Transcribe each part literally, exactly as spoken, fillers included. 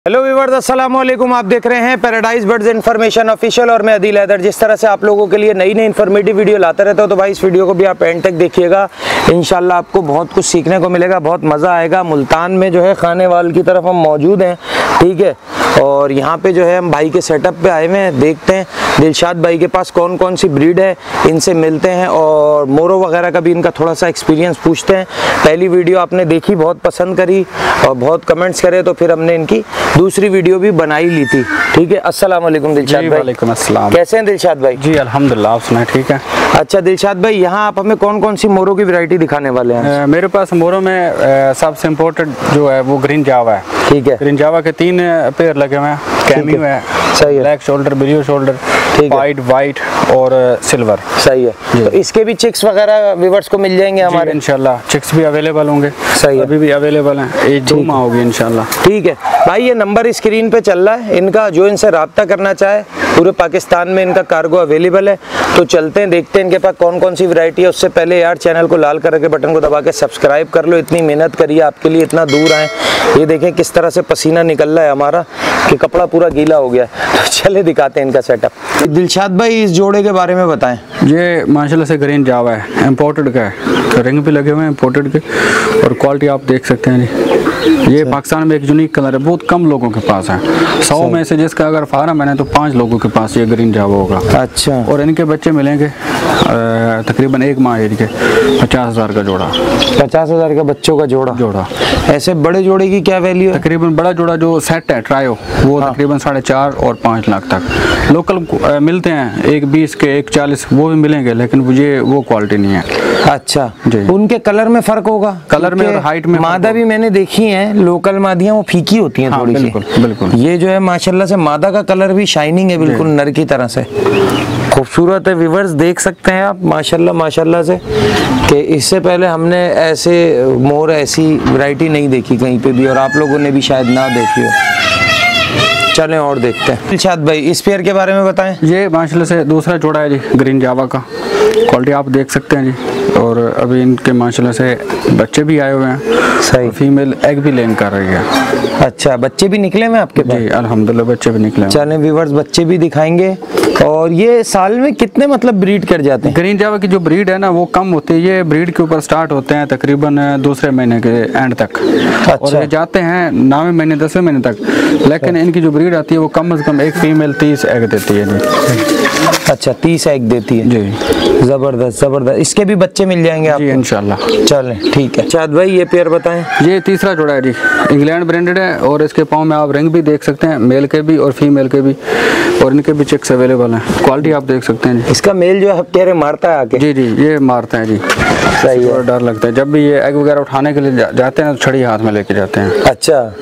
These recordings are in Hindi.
हेलो व्यूअर्स, अस्सलाम वालेकुम। आप देख रहे हैं पैराडाइज बर्ड्स इन्फॉर्मेशन ऑफिशियल और मैं अदील हैदर। जिस तरह से आप लोगों के लिए नई नई इन्फॉर्मेटिव वीडियो लाते रहता हूं, तो भाई इस वीडियो को भी आप एंड तक देखिएगा। इंशाल्लाह आपको बहुत कुछ सीखने को मिलेगा, बहुत मज़ा आएगा। मुल्तान में जो है खानेवाल की तरफ हम मौजूद हैं, ठीक है। और यहाँ पे जो है हम भाई के सेटअप पे आए हुए हैं। देखते हैं दिलशाद भाई के पास कौन कौन सी ब्रीड है, इनसे मिलते हैं और मोरो वगैरह का भी इनका थोड़ा सा एक्सपीरियंस पूछते हैं। पहली वीडियो आपने देखी, बहुत पसंद करी और बहुत कमेंट्स करे, तो फिर हमने इनकी दूसरी वीडियो भी बनाई ली थी, ठीक है। अस्सलाम वालेकुम दिलशाद भाई। वालेकुम अस्सलाम। कैसे हैं दिलशाद भाई? जी अल्हम्दुलिल्लाह, आप सुनाए ठीक है। अच्छा दिलशाद भाई, यहाँ आप हमें कौन कौन सी मोरो की वैरायटी दिखाने वाले हैं? आ, मेरे पास मोरो में आ, सबसे इम्पोर्टेंट जो है वो ग्रीन जावा है, ठीक है। ग्रीन जावा के तीन पेयर लगे हुए हैं। कैमियो है, सही है। Black shoulder, blue shoulder, white white और सिल्वर, सही है। तो इसके भी चिक्स वगैरह व्यूअर्स को मिल जाएंगे हमारे? इंशाल्लाह चिक्स भी अवेलेबल होंगे। सही है, अभी भी अवेलेबल हैं, एक दो माह होगी इंशाल्लाह। ठीक है भाई, ये नंबर स्क्रीन पे चल रहा है इनका, जो इनसे रब्ता करना चाहे पूरे पाकिस्तान में इनका कार्गो अवेलेबल है। तो चलते हैं, देखते हैं इनके पास कौन कौन सी वैरायटी है। उससे पहले यार चैनल को लाल करके बटन को दबा के सब्सक्राइब कर लो। इतनी मेहनत करिए, आपके लिए इतना दूर आए। ये देखें किस तरह से पसीना निकल रहा है हमारा कि कपड़ा पूरा गीला हो गया है। तो चले दिखाते हैं इनका सेटअप। दिलशाद भाई, इस जोड़े के बारे में बताएं। ये माशाल्लाह से ग्रीन जावा है, इम्पोर्टेड का है, रिंग भी लगे हुए हैं इम्पोर्टेड के, और क्वालिटी आप देख सकते हैं जी। ये पाकिस्तान में एक यूनिक कलर है, बहुत कम लोगों के पास है। सौ में से जिसका अगर फार्म है तो पाँच लोगों के पास ये ग्रीन जावा होगा। अच्छा। और इनके बच्चे मिलेंगे तकरीबन एक माह एज के, पचास हज़ार का जोड़ा। पचास हज़ार का बच्चों का जोड़ा जोड़ा ऐसे बड़े जोड़े की क्या वैल्यू है? तकरीबन बड़ा जोड़ा जो सेट है ट्रायो, वो हाँ। तकरीबन साढ़े चार और पाँच लाख तक लोकल आ, मिलते हैं। एक बीस के, एक चालीस वो भी मिलेंगे, लेकिन ये वो क्वालिटी नहीं है। अच्छा जी। उनके कलर में फर्क होगा? कलर में और हाइट में। मादा भी मैंने देखी है, लोकल मादियाँ वो फीकी होती हैं, हाँ, थोड़ी बिल्कुल, सी। बिल्कुल। ये जो है माशाल्लाह से मादा का कलर भी शाइनिंग है, बिल्कुल नर की तरह से खूबसूरत है। व्यूअर्स देख सकते हैं आप माशाल्लाह माशाल्लाह से कि इससे पहले हमने ऐसे मोर, ऐसी वैरायटी नहीं देखी कहीं पे भी, और आप लोगों ने भी शायद ना देखी हो। चलें और देखते हैं। दिलशाद भाई, इस पेयर के बारे में बताएं। ये माशाल्लाह से दूसरा जोड़ा है जी, ग्रीन जावा का। क्वालिटी आप देख सकते हैं जी। और अभी इनके माशाल्लाह से बच्चे भी आए हुए हैं। सही। फीमेल एग भी लेन कर रही है। अच्छा, बच्चे भी निकले हैं आपके पास? जी अल्हम्दुलिल्लाह, बच्चे भी निकले हैं। चलें व्यूअर्स, बच्चे भी दिखाएंगे। और ये साल में कितने मतलब ब्रीड कर जाते हैं? ग्रीन जावा की जो ब्रीड है ना वो कम होती है। ये ब्रीड के ऊपर स्टार्ट होते हैं तकरीबन दूसरे महीने के एंड तक। अच्छा। और ये जाते हैं नौवें महीने, दसवें महीने तक। लेकिन इनकी जो ब्रीड आती है वो कम से कम एक फीमेल तीस एग देती है जी। अच्छा, तीस एग देती है जी। जबरदस्त जबरदस्त। इसके भी बच्चे मिल जाएंगे आपको? जी इंशाल्लाह। चलें ठीक है। शाद भाई, ये पेयर बताएं। ये तीसरा जोड़ा है जी, इंग्लैंड ब्रांडेड है। और इसके पाँव में आप रिंग भी देख सकते हैं, मेल के भी और फीमेल के भी, और इनके भी चिक्स अवेलेबल हैं। क्वालिटी आप देख सकते हैं जी। इसका मेल जो है कह रहे मारता है आके? जी जी, ये मारते हैं जी। सही है। डर लगता है जब भी ये एग वगैरह उठाने के लिए जा, जाते हैं तो छड़ी हाथ में लेके जाते हैं। अच्छा,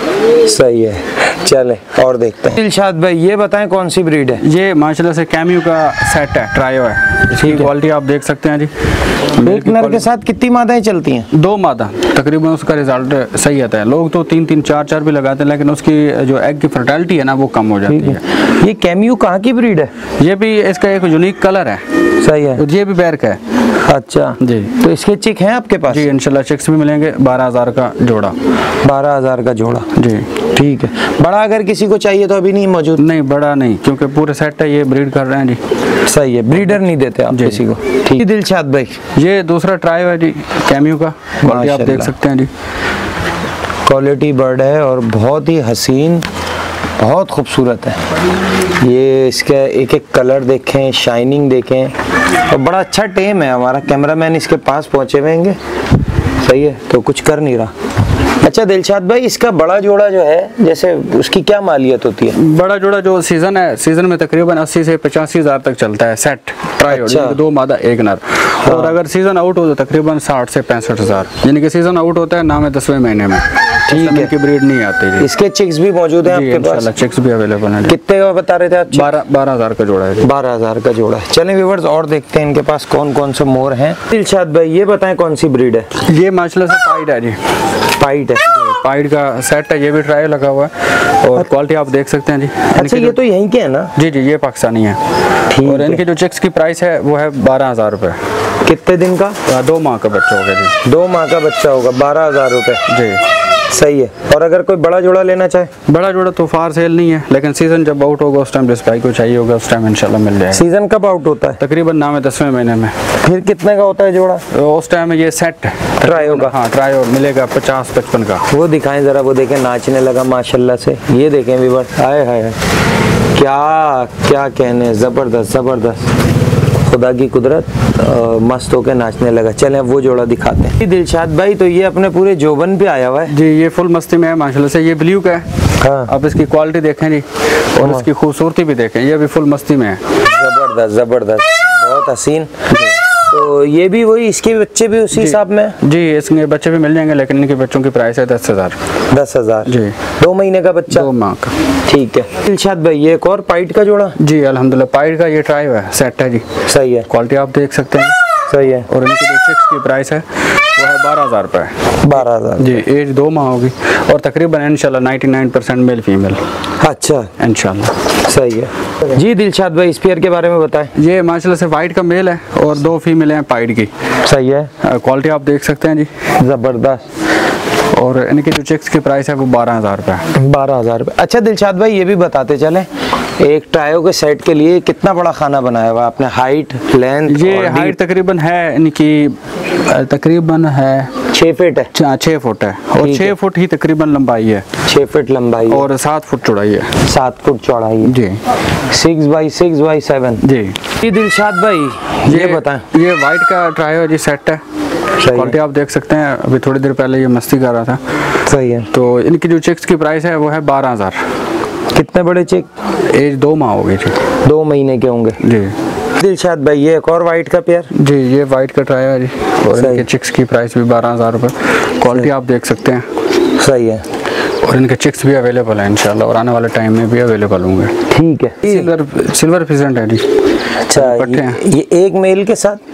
सही है। चले और देखते हैं। दिलशाद भाई, ये बताएं कौन सी ब्रीड है? ये माशाल्लाह से कैमियो का सेट है, ट्रायो है। इसकी क्वालिटी आप देख सकते हैं जी। एक नर के साथ कितनी मादाएं चलती हैं? दो मादा तकरीबन, उसका रिजल्ट सही आता है। लोग तो तीन तीन चार चार भी लगाते हैं, लेकिन उसकी जो एग की फर्टिलिटी है ना वो कम हो जाती है, है। ये कैमियो कहाँ की ब्रीड है? ये भी इसका एक यूनिक कलर है। सही है। ये भी बैर का है। अच्छा जी। तो इसके चिक हैं आपके पास? जी इंशाल्लाह, चिक्स भी मिलेंगे। बारह हजार का जोड़ा। बारह हजार का जोड़ा, जी ठीक है। बड़ा अगर किसी को चाहिए तो अभी नहीं मौजूद? नहीं, बड़ा नहीं, क्योंकि पूरे सेट है, ये ब्रीड कर रहे हैं जी। सही है, ब्रीडर नहीं देते आप किसी को? ठीक। दिलशाद भाई, ये दूसरा ट्राई है जी कैमियो का। क्वालिटी आप देख सकते हैं जी। क्वालिटी बर्ड है और बहुत ही हसीन, बहुत खूबसूरत है। ये इसका एक एक कलर देखें, शाइनिंग देखें, और बड़ा अच्छा टेम है। हमारा कैमरामैन इसके पास पहुंचे हुए हैं, सही है, तो कुछ कर नहीं रहा। अच्छा दिलशाद भाई, इसका बड़ा जोड़ा जो है, जैसे उसकी क्या मालियत होती है? बड़ा जोड़ा जो सीजन है, सीजन में तकरीबन अस्सी से पचासी हजार तक चलता है सेट ट्रायो। अच्छा। दो मादा एक नर। हाँ। और अगर सीजन आउट हो तो तकरीबन साठ से पैंसठ हजार, यानी कि सीजन आउट होता है ना में दसवें महीने में। ठीक है, की ब्रीड नहीं आती जी। इसके चिक्स भी मौजूद हैं आपके पास? चिक्स भी अवेलेबल है। कितने का बता रहे थे आप? बारह बारह हजार का जोड़ा है। बारह हजार का जोड़ा है। चलें व्यूअर्स और देखते हैं इनके पास कौन कौन से मोर हैं। दिलशाद भाई, ये बताएं कौन सी ब्रीड है? ये माशाल्लाह से पाइड है जी। पाइड है, पाइड का सेट है। ये भी ट्रायल लगा हुआ है और क्वालिटी आप देख सकते हैं जी। अच्छा, ये तो यहीं के है ना? जी जी, ये पाकिस्तानी है। और इनकी जो चिक्स की प्राइस है वो है बारह हजार रुपये। कितने दिन का? दो माह का बच्चा होगा जी। दो माह का बच्चा होगा, बारह हजार रुपये। जी सही है। और अगर कोई बड़ा जोड़ा लेना चाहे? बड़ा जोड़ा तो फार सेल नहीं है, लेकिन सीजन जब आउट होगा उस टाइम जिस भाई को चाहिए होगा उस टाइम इंशाल्लाह मिल जाएगा। सीजन कब आउट होता है? तकरीबन नाम है दसवें महीने में। फिर कितने का होता है जोड़ा? उस टाइम में ये सेट ट्राई होगा। हाँ ट्राई मिलेगा पचास पचपन का। वो दिखाएं जरा, वो देखें नाचने लगा माशाल्लाह से। ये देखें व्यूअर्स, हाय हाय हाय, क्या क्या कहने, जबरदस्त जबरदस्त, खुदा की कुदरत, आ, मस्त होकर नाचने लगा। चलें वो जोड़ा दिखाते हैं। दिलशाद भाई तो ये अपने पूरे जोबन पे आया हुआ है जी, ये फुल मस्ती में है माशाल्लाह से। ये ब्लू का है। हाँ। आप इसकी क्वालिटी देखें जी और हाँ। इसकी खूबसूरती भी देखें, ये भी फुल मस्ती में है। जबरदस्त जबरदस्त, बहुत हसीन। तो ये भी वही, इसके बच्चे भी उसी हिसाब में? जी, इसके बच्चे भी मिल जाएंगे, लेकिन इनके बच्चों की प्राइस है दस हजार। दस हजार जी, दो महीने का बच्चा? दो माह का। ठीक है। दिलशाद भाई ये एक और पाइट का जोड़ा? जी अल्हम्दुलिल्लाह, पाइट का ये ट्राई है, सेट है जी। सही है, क्वालिटी आप देख सकते हैं। सही है। और इनकी जो चिक्स की प्राइस है वो है बारह हजार रुपये। बारह हजार जी, एज दो माह होगी और तकरीबन इंशाल्लाह निन्यानवे परसेंट मेल फीमेल। अच्छा, इंशाल्लाह सही है जी। दिलशाद भाई इस पेयर के बारे में बताएं। ये माशाल्लाह से वाइट का मेल है और दो फीमेल हैं पाइट की। सही है। क्वालिटी आप देख सकते हैं जी, जबरदस्त। और इनकी जो चिक्स की प्राइस है वो बारह हजार रुपये। बारह हजार रुपये। अच्छा दिलशाद भाई ये भी बताते चलें, एक ट्रायो के सेट के लिए कितना बड़ा खाना बनाया हुआ आपने? Height, length? ये हाइट तकरीबन है इनकी तकरीबन है छः फीट है। छः फुट है और छः फुट ही तकरीबन लंबाई है। छः फीट लंबाई और सात फुट चौड़ाई है। सात फुट चौड़ाई है जी। Six by six by seven. जी जी दिलशाद भाई ये, ये बताएं। ये वाइट का ट्रायो जी सेट है। क्वालिटी आप देख सकते हैं, अभी थोड़ी देर पहले ये मस्ती कर रहा था। सही है। तो इनकी जो चिक्स की प्राइस है वो है बारह हजार। कितने बड़े चिक? एज दो माह हो गई थी। दो महीने के होंगे जी। दिलशाद भाई ये एक और वाइट का पेयर? जी, ये वाइट का ट्राई है जी और इनके चिक्स की प्राइस भी बारह हजार रुपये। क्वालिटी आप देख सकते हैं। सही है। और इनके चिक्स भी अवेलेबल है इंशाल्लाह और आने वाले टाइम में भी अवेलेबल होंगे। ठीक है। सिल्वर सिल्वर फिजेंट है जी। अच्छा, ये, ये एक मेल के साथ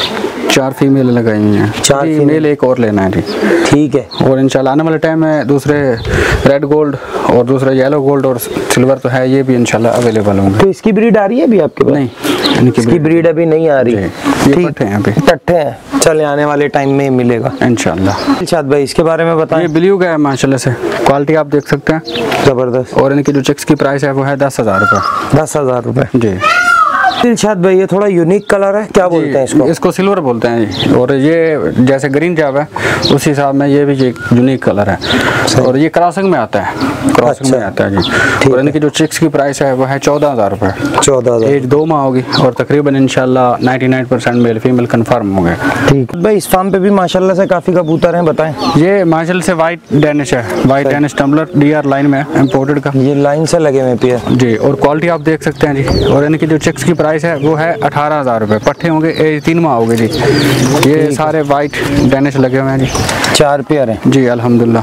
चार फीमेल लगाई हुई हैं। चार जी, मेल एक और लेना है जी। ठीक है। और इंशाल्लाह आने वाले टाइम में दूसरे रेड गोल्ड और दूसरा येलो गोल्ड और सिल्वर तो है, ये भी इंशाल्लाह अवेलेबल होंगे। तो इसकी ब्रीड आ रही है अभी आपके पास? नहीं, इनकी इसकी ब्रीड अभी नहीं आ रही। ये पट्टे हैं अभी। पट्टे हैं, चले आने वाले टाइम में मिलेगा इंशाल्लाह। दिलशाद भाई इसके बारे में बताएं। ये ब्लू का है माशाल्लाह से, क्वालिटी आप देख सकते हैं। जबरदस्त। और इनकी जो चिक्स की प्राइस है वो है दस हजार रुपये। दस हजार रुपये। जी। दिलशाद भाई ये थोड़ा यूनिक कलर है, क्या बोलते हैं इसको? इसको सिल्वर बोलते हैं जी। और ये जैसे ग्रीन जैब है उस हिसाब में ये भी एक यूनिक कलर है और ये क्रॉसिंग में आता है। क्रॉसिंग अच्छा। में आता है जी। और इनकी जो चिक्स की प्राइस है वो है चौदह हजार रुपये। चौदह हजार। एज दो माह होगी और तकरीबन इंशाल्लाह निन्यानवे परसेंट मेल फीमेल कंफर्म हो गए। ठीक भाई इस फार्म पे भी माशाल्लाह से काफी कबूतर हैं, बताएं। ये माशाल्लाह से वाइट डैनिश है, white Danish tumbler D R line में इम्पोर्टेड का। ये लाइन से लगे हुए पेयर जी। और क्वालिटी आप देख सकते हैं जी। और इनकी जो चिक्स की प्राइस है वो है अठारह हजार रुपये। पट्टे होंगे, एज तीन माह होगी जी। ये सारे वाइट डैनिश लगे हुए हैं जी। चार पेयर हैं जी अल्हम्दुलिल्लाह।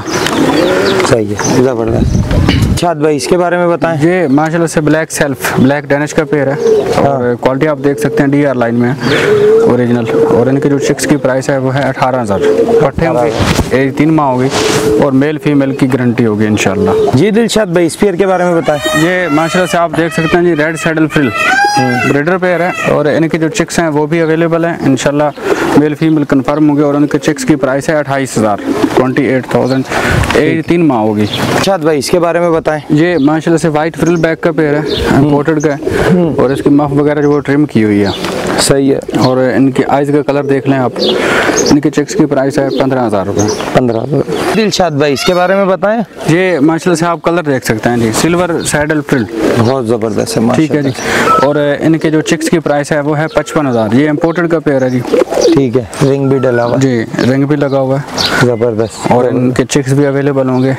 सही है, जबरदस्त। दिलशाद भाई इसके बारे में बताएं। ये माशाल्लाह से ब्लैक सेल्फ ब्लैक डैनिश का पेयर है और क्वालिटी आप देख सकते हैं डी आर लाइन में ओरिजिनल। और इनकी जो चिक्स की प्राइस है वो है अठारह हजार। पट्टे होंगे, एज तीन माह होगी और मेल फीमेल की गारंटी होगी इंशाल्लाह। जी दिलशाद भाई इस पेयर के बारे में बताएं। ये माशाल्लाह से आप देख सकते हैं जी, red saddle frill breeder pair है और इनके जो चिक्स हैं वो भी अवेलेबल हैं इंशाल्लाह। मेल फीमेल कंफर्म होंगे और उनके चिक्स की प्राइस है अट्ठाईस हजार ट्वेंटी एट थाउजेंड। एज तीन माह होगी। दिलशाद भाई इसके बारे में बताएं। ये माशाल्लाह से वाइट फ्रिल बैक का पेयर है, इम्पोर्टेड का है और इसकी मफ वगैरह जो वो ट्रिम की हुई है। सही है। और इनकी आइज का कलर देख लें आप। इनके चिक्स की प्राइस है पंद्रह हजार रुपये। पंद्रह हजार। दिलशाद भाई इसके बारे में बताएं। ये माशाल्लाह से आप कलर देख सकते हैं जी, सिल्वर सैडल फ्रिल, बहुत जबरदस्त है। ठीक है जी। और इनके जो चिक्स की प्राइस है वो है पचपन हजार। ये इम्पोर्टेड का पेयर है जी। ठीक है, रिंग भी डला हुआ जी, रिंग भी लगा हुआ है। जबरदस्त। और इनके चिक्स भी अवेलेबल होंगे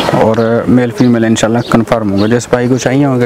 और मेल फीमेल इंशाल्लाह कंफर्म होंगे। जिस भाई को चाहिए होंगे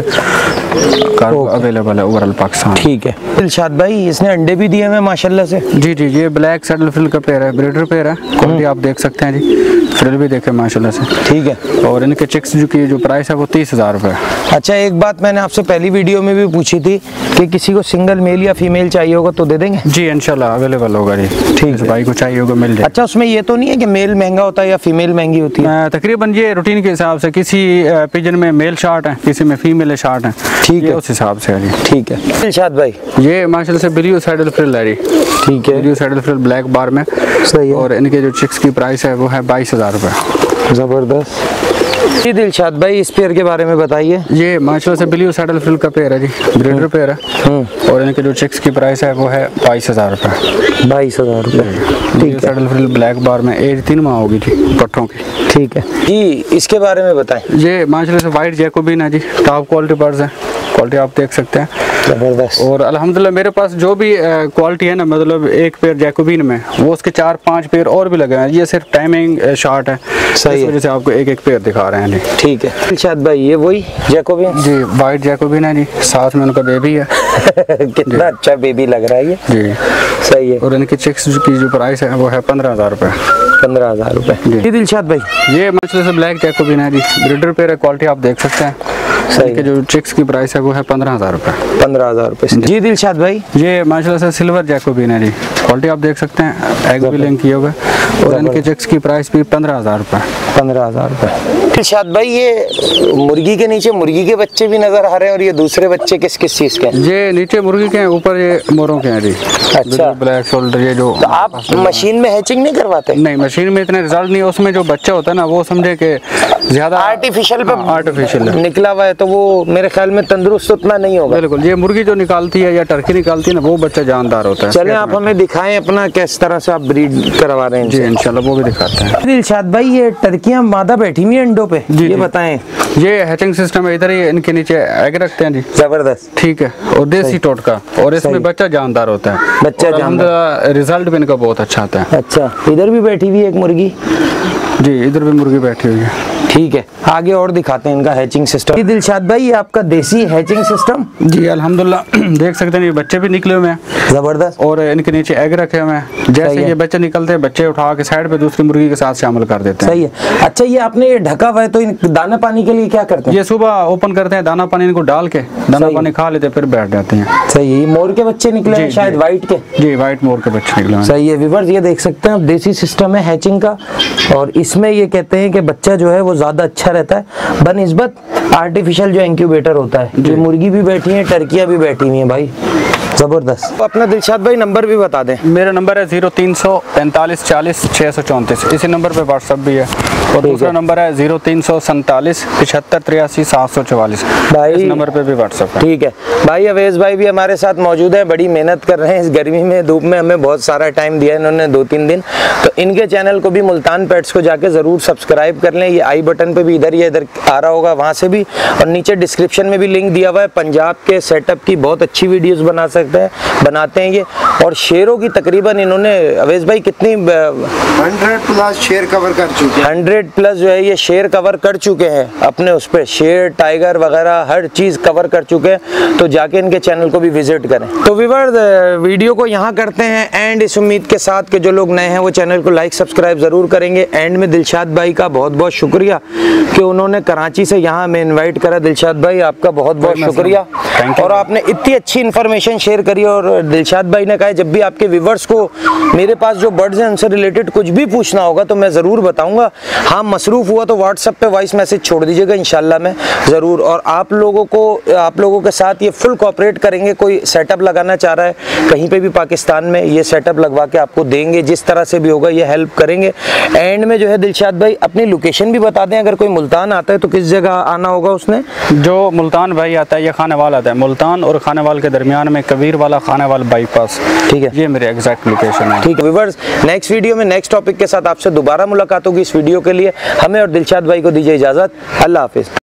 कार्गो अवेलेबल है ओवरऑल पाकिस्तान। ठीक है। दिलशाद भाई इसने अंडे भी दिए हुए माशाल्लाह से। जी जी, ये ब्लैक सैडल फ्रिल का पेयर है, ब्रीडर पेयर है। क्वालिटी आप देख सकते हैं जी, फ्रिल भी देखे माशाल्लाह से। ठीक है। और इनके चिक्स जो की जो प्राइस है वो तीस हजार रुपये। अच्छा एक बात मैंने आपसे पहली वीडियो में भी पूछी थी कि किसी को सिंगल मेल या फीमेल चाहिए होगा तो दे देंगे? जी इंशाल्लाह अवेलेबल होगा जी। ठीक है, भाई को चाहिए होगा मिल जाए। अच्छा उसमें ये तो नहीं है कि मेल महंगा होता है या फीमेल महंगी होती है? तकरीबन ये रूटीन के हिसाब से, किसी पिजन में मेल शार्ट है, किसी में फीमेल शार्ट है। ठीक है, उस हिसाब से है जी। ठीक है। दिलशाद भाई ये माशाल्लाह से ब्लू सैडल फ्रिल है जी। ठीक है, blue saddle frill black bar में। सही है। और इनके जो चिक्स की प्राइस है वो है बाईस हजार रुपये। जबरदस्त। जी दिलशाद भाई, इस पेयर के बारे में बताइए। ये माशाल्लाह से ब्लू सैडल फ्रिल का पेयर है जी, ब्रीडर पेयर है और इनके जो चिक्स की प्राइस है वो है बाईस हजार रुपये। बाईस हजार रुपये। Blue saddle frill black bar में एज तीन माह होगी जी पट्टों की। ठीक है जी, इसके बारे में बताएं। ये माशाल्लाह से वाइट जैकोबिन है जी, टॉप क्वालिटी बर्ड्स है, क्वालिटी आप देख सकते हैं। जबरदस्त। और अल्हम्दुलिल्लाह मेरे पास जो भी क्वालिटी है ना, मतलब एक पेयर जैकोबिन में वो उसके चार पांच पेयर और भी लगे हैं। ये सिर्फ टाइमिंग शॉर्ट है, सही इस वजह से आपको एक एक पेयर दिखा रहे हैं जी। ठीक है दिलशाद भाई, ये वही जैकोबिन जी, वाइट जैकोबिन है जी, साथ में उनका बेबी है। कितना अच्छा बेबी लग रहा है ये जी, सही है। और इनकी चिक्स की जो प्राइस है वो है पंद्रह हजार रुपये। पंद्रह हजार रुपये जी दिलशाद भाई। ये मछली से ब्लैक जैकोबिन है जी, ब्रीडर पेयर है, क्वालिटी आप देख सकते हैं। इनके जो चिक्स की प्राइस है वो है पंद्रह हजार रुपये। पंद्रह हजार रुपये जी दिलशाद भाई। ये माशाल्लाह से सिल्वर जैकोबिन है जी, क्वालिटी आप देख सकते हैं, एग भी लिंक किए हुए और इनके चिक्स की प्राइस भी पंद्रह हजार रुपये। पंद्रह हजार रुपये। दिलशाद भाई, ये मुर्गी के नीचे मुर्गी के बच्चे भी नजर आ रहे हैं, और ये दूसरे बच्चे किस किस चीज के हैं? ये नीचे मुर्गी के हैं, ऊपर ये मोरों के हैं जी। अच्छा, ब्लैक शोल्डर। ये जो तो आप मशीन में हैचिंग नहीं करवाते? नहीं, मशीन में इतने रिजल्ट नहीं है, उसमें जो बच्चा होता है ना वो समझे कि ज्यादा आर्टिफिशियल पे आर्टिफिशियल निकला हुआ है, तो वो मेरे ख्याल में तंदुरुस्त उतना नहीं होगा। बिल्कुल, ये मुर्गी जो निकालती है या टर्की निकालती है ना वो बच्चा जानदार होता है। चले आप हमें दिखाएं अपना किस तरह से आप ब्रीड करवा रहे हैं। जी इंशाल्लाह वो भी दिखाते हैं। दिलशाद भाई, ये टर्कियां मादा बैठी हुई हैं अंडों पे, ये बताएं। ये हैचिंग सिस्टम है, इधर ही इनके नीचे एग रखते हैं जी। जबरदस्त। ठीक है, और देसी टोटका, और इसमें बच्चा जानदार होता है, बच्चा जानदार, रिजल्ट भी इनका बहुत अच्छा आता है। अच्छा, इधर भी बैठी हुई है एक मुर्गी जी, इधर भी मुर्गी बैठी हुई है। ठीक है, आगे और दिखाते हैं इनका हैचिंग सिस्टम। दिलशाद भाई, ये आपका देसी हैचिंग सिस्टम? जी अल्हम्दुलिल्लाह, देख सकते हैं ये बच्चे भी निकले हुए हैं। जबरदस्त। और इनके नीचे एग रखे हुए हैं, जैसे ये बच्चे निकलते हैं बच्चे उठा के साइड पे दूसरी मुर्गी के साथ शामिल कर देते हैं। सही है। अच्छा, ये आपने ये ढका हुआ है, तो इन दाना पानी के लिए क्या करते हैं? ये सुबह ओपन करते हैं, दाना पानी इनको डाल के दाना पानी खा लेते हैं, फिर बैठ जाते हैं। सही है। ये मोर के बच्चे निकले हैं शायद, व्हाइट के? जी, व्हाइट मोर के बच्चे निकले हैं। सही है। व्यूअर्स, ये देख सकते हैं आप, देसी सिस्टम है हैचिंग का, और इसमें ये कहते हैं कि बच्चा जो है वो ज्यादा अच्छा रहता है बनिस्बत आर्टिफिशियल जो इंक्यूबेटर होता है। जो मुर्गी भी बैठी है, टर्कियां भी बैठी हुई हैं भाई, जबरदस्त। तो अपना दिलशाद भाई नंबर भी बता दें। मेरा नंबर है जीरो तीन सौ पैंतालीस चालीस छः सौ चौंतीस, इसी नंबर पे व्हाट्सअप भी है। और दूसरा नंबर है जीरो तीन सौ सैंतालीस पिछहत्तर तिरासी सात सौ चवालीस, भाई इस नंबर पे भी व्हाट्सअप है। ठीक है भाई। अवैस भाई भी हमारे साथ मौजूद है, बड़ी मेहनत कर रहे हैं इस गर्मी में, धूप में, हमें बहुत सारा टाइम दिया इन्होंने, दो तीन दिन। तो इनके चैनल को भी, मुल्तान पेट्स को जाके जरूर सब्सक्राइब कर लें। ये आई बटन पे भी इधर ये इधर आ रहा होगा, वहाँ से भी, और नीचे डिस्क्रिप्शन में भी लिंक दिया हुआ है। पंजाब के सेटअप की बहुत अच्छी वीडियोस बना सकते हैं, बनाते हैं ये। और शेरों की तकरीबन इन्होंने, अवैस भाई, कितनी हंड्रेड प्लस शेर कवर कर चुके हैं। हंड्रेड प्लस जो है ये शेर कवर कर चुके हैं अपने उस पर, शेर, टाइगर वगैरह हर चीज कवर कर चुके हैं। तो जाके इनके चैनल को भी विजिट करें। तो व्यूअर्स, वीडियो को यहाँ करते हैं एंड, इस उम्मीद के साथ कि जो लोग नए हैं वो चैनल को लाइक सब्सक्राइब जरूर करेंगे। एंड में दिलशाद भाई का बहुत बहुत शुक्रिया कि उन्होंने कराची से यहाँ हमें इन्वाइट करा। दिलशाद भाई, आपका बहुत बहुत शुक्रिया, और आपने इतनी अच्छी इन्फॉर्मेशन शेयर करी। और दिलशाद भाई ने कहा जब भी आपके व्यूअर्स को मेरे पास जो बर्ड्स हैं उनसे रिलेटेड कुछ भी पूछना होगा तो मैं ज़रूर बताऊंगा। हाँ, मसरूफ़ हुआ तो व्हाट्सएप पे वॉइस मैसेज छोड़ दीजिएगा, इंशाल्लाह मैं ज़रूर। और आप लोगों को, आप लोगों के साथ ये फुल कोऑपरेट करेंगे। कोई सेटअप लगाना चाह रहा है कहीं पे भी पाकिस्तान में, ये सेटअप लगवा के आपको देंगे, जिस तरह से भी होगा ये हेल्प करेंगे। एंड में जो है दिलशाद भाई अपनी लोकेशन भी बता दें, अगर कोई मुल्तान आता है तो किस जगह आना होगा उसने? जो मुल्तान भाई आता है, ये खानेवाल आता है, मुल्तान और खानेवाल के दरमियान में कबीर वाला खानेवाल बाईपास। ठीक है, ये मेरे एग्जैक्ट लोकेशन है। ठीक है व्यूअर्स, नेक्स्ट वीडियो में नेक्स्ट टॉपिक के साथ आपसे दोबारा मुलाकात होगी। इस वीडियो के लिए हमें और दिलशाद भाई को दीजिए इजाज़त। अल्लाह हाफिज़।